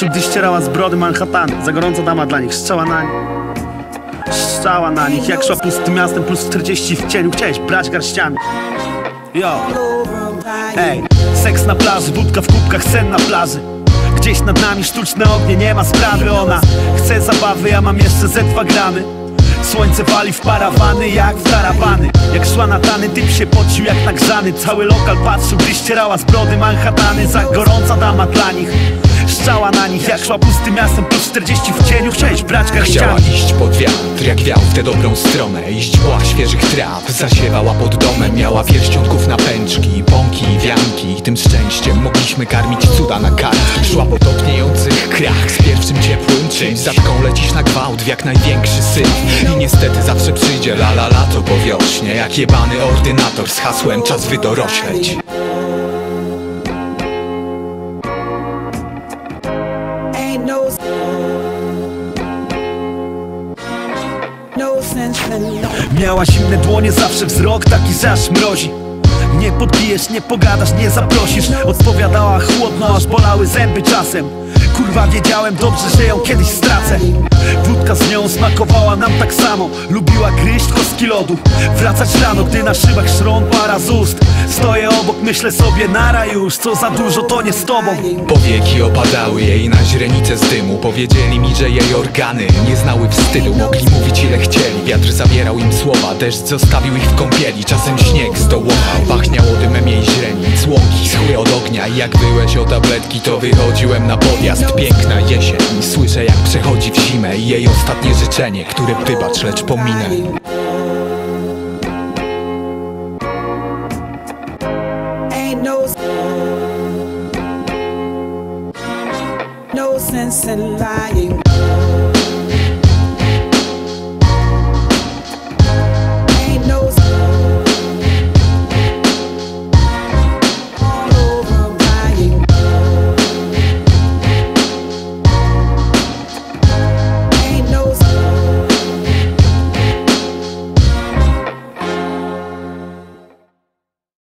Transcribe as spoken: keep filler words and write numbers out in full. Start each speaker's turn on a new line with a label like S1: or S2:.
S1: płaczu, gdy ścierała z brody Manhattany. Za gorąca dama dla nich, strzała na nich Strzała na nich, jak szła pustym miastem, plus czterdzieści w cieniu. Chciałeś brać garściami. Yo, ej, seks na plaży, wódka w kubkach, sen na plaży. Gdzieś nad nami sztuczne ognie, nie ma sprawy. Ona chce zabawy, ja mam jeszcze ze dwa gramy. Słońce wali w parawany, jak w karawany. Jak szła na tany, typ się pocił jak nagrzany. Cały lokal patrzył, gdy ścierała z brody Manhattany. Za gorąca dama dla nich, szczała na nich, jak szła pustym miastem, plus czterdzieści w cieniu. Chciałeś brać garściami.
S2: Chciała iść pod wiatr, jak wiał w tę dobrą stronę. Iść była świeżych traw, zasiewała pod domem. Miała pierścionków na pęczki, pąki i wianki. I tym szczęściem mogliśmy karmić cuda na kartki. Szła po topniejących krach z pierwszym ciepłym czymś. Za taką lecisz na gwałt w jak największy syf. I niestety zawsze przyjdzie la la lato po wiośnie, jak jebany ordynator z hasłem czas wydorośleć.
S1: Miała zimne dłonie, zawsze wzrok taki, że aż mrozi. Nie podbijesz, nie pogadasz, nie zaprosisz. Odpowiadała chłodno, aż bolały zęby czasem. Kurwa, wiedziałem dobrze, że ją kiedyś stracę. Wódka z nią smakowała nam tak samo. Lubiła gryźć kostki lodu, wracać rano, gdy na szybach szron para z ust. Stoję obok, myślę sobie, nara już, co za dużo to nie z tobą.
S2: Powieki opadały jej na źrenice z dymu. Powiedzieli mi, że jej organy nie znały wstydu. Mogli mówić ile chcieli, wiatr zabierał im słowa. Deszcz zostawił ich w kąpieli, czasem śnieg zdołował. Pachniało dymem jej źrenic, łąki schły od ognia. I jak byłeś o tabletki, to wychodziłem na podjazd. Piękna jesień, słyszę jak przechodzi w zimę. I jej ostatnie życzenie, które wybacz, lecz pominę.
S3: No sense in lying.